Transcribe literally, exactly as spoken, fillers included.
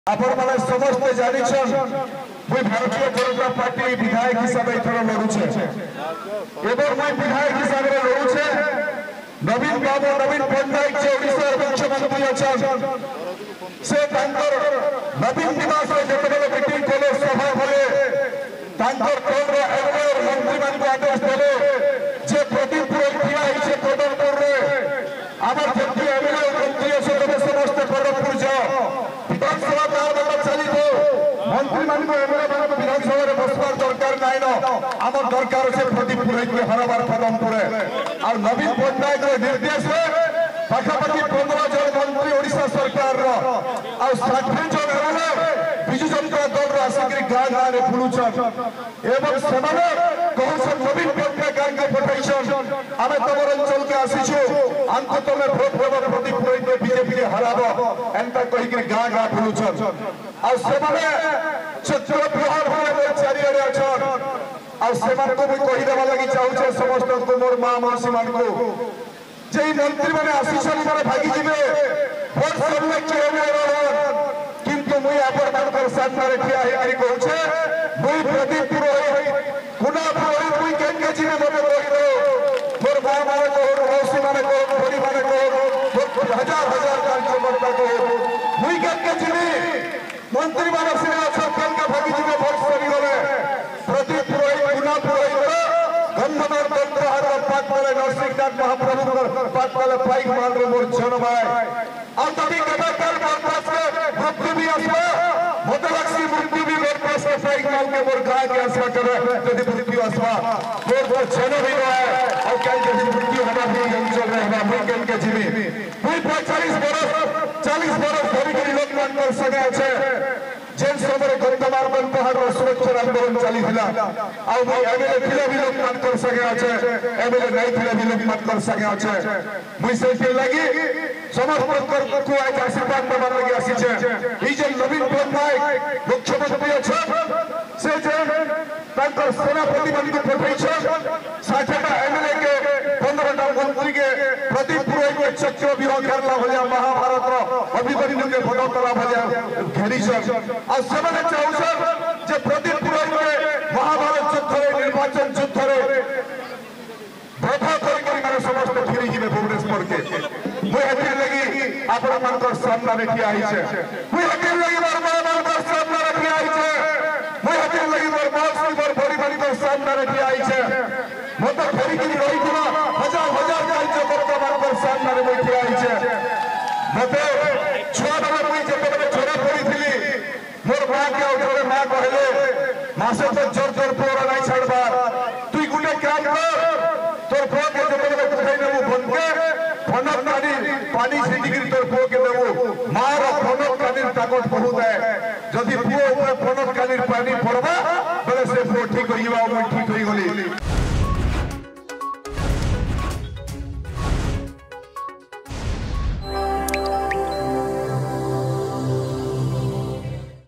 आपण माने समस्त जानिछन मुई भारतीय जनता पार्टी विधायक हिसाब एथर लड़ुछे एबर मुई विधायक हिसाब रे लड़ुछे नवीन बाबू नवीन पट्टनायक जे ओडिसा मुख्यमंत्री अछन से तांकर नवीन निवास रे जेतबेले मीटिंग कोले सभा भले तांकर कोन रे एवर मंत्री मान को आदेश देले जे प्रदीपपुर ठिया हिसे कोदरपुर रे आमार जति एमएलए मंत्री से समस्त कोदरपुर जाओ विधानसभा कार्य चली मंत्री मान को एमएलए मान विधानसभा रे बसबार दरकार नाइ न आमर दरकार से प्रदीपपुर के हराबार कदम पड़े और नवीन पट्टनायक रे निर्देश रे पाखापाखि पंद्रह जन मंत्री ओडिशा सरकार रो और साठ जन एमएलए बिजू जनता दल रो आसिक गाँ गाँ रे बुलुछन एवं सेमाने कहसन नवीन पट्टनायक गाँ के पठाइछन आमे तमर अंचल के आसीछु आंको तमे भोट देबो प्रदीपपुर के बीजेपी के हराबो एंता कहि के गाँ गाँ बुलुछन और सेमाने छत्र प्रहार होए चारि रे अछन और सेमान को भी कहि देबा लागि चाहू छे समस्त को मोर मां मौसी मान को जे मंत्री माने आसीछन माने भागी जिवे भोट सबले के रहन किंतु मुई आपन मानकर सामने रे ठिया हे करी कहू छे मुई प्रदीपपुर होई कुना होई मुई केन के जिवे मते कहि दो मोर मां माने को मौसी माने को बड़ी माने को हजार हजार कार्यकर्ता को मुई केन के जिवे मंत्री माने से सब केन के भागी जिवे भोट सरी गले प्रदीपपुर होई कुना होई गंधमार तंत्रहार पाट वाले नरसिंहनाथ महाप्रभु पाट वाले पाइक मान रे मोर जन भाई और तभी कदाकाल वापस के मुक्ति भी आसवा मोदलक्ष्मी मुक्ति भी वापस के पाइक मान के मोर गाय के आसवा करे यदि मुक्ति आसवा मोर वो जन भी है और क्या यदि मुक्ति हमारा भी अंचल रे हमारा मुई केन के जीवी मुई चालीस बरस चालीस बरस धरि के लोक मान कर सके छे जेन समय गंधमार बन पहाड़ रो सुरक्षा आंदोलन चली थिला आ वो एमएलए थिले भी लोग मान कर सके আছে एमएलए नहीं थिले भी लोग मान कर सके আছে मुई से के लागि समस्त को आज आशीर्वाद देबार लागि आसी छे ई जे नवीन पट्टनायक मुख्यमंत्री अछन से जे तांकर सेनापति मान को पठाई छ साठटा एमएलए के पंद्रह टा मंत्री के प्रदीपपुर के चक्र व्यूह करला भलिया महाभारत रो अभिमन्यु के पदतला भलिया घेरी छ और सेमाने चाहू छ जे प्रदीपपुर के महाभारत युद्ध रे निर्वाचन युद्ध रे बैठा करके माने समस्त फिरी जिवे भुवनेश्वर के मुई हेतिर लगी आपन मान को सामना रे ठिया आइ छे मुई हेतिर लगी मोर मां मान को सामना रे ठिया आइ छे मुई हेतिर लगी मोर मौसी मोर बड़ी बड़ी को सामना रे ठिया आइ छे मत फेरी की रही दिना हजार हजार कार्यकर्ता मान को सामना रे मुई ठिया आइ छे मते छुआ बेले मुई जेते छोरा पड़ी थिली मोर मां के उठरे मां कहले मासे तो जोर जोर पोरा नहीं छड़बा तुई गुटे काम कर तोर पो के जेते उठाई देबू बनके फनक कानी पानी छिटी गिरी तोर पो के देबू मार फनक कानी ताकत बहुत है जदी पो ऊपर फनक